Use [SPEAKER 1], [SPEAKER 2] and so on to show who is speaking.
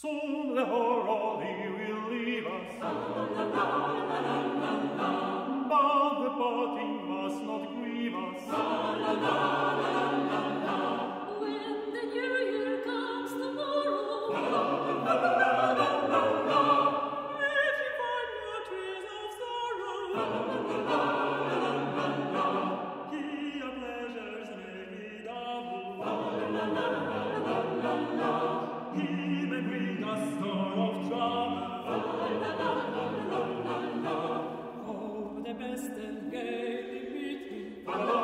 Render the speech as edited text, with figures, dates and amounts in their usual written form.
[SPEAKER 1] Soon the horror will leave us, but the parting must not grieve us.
[SPEAKER 2] When the new year comes tomorrow, let him find no trace of sorrow. He our pleasures may be double. He may bring us store of trouble. Oh, the best and gay meeting.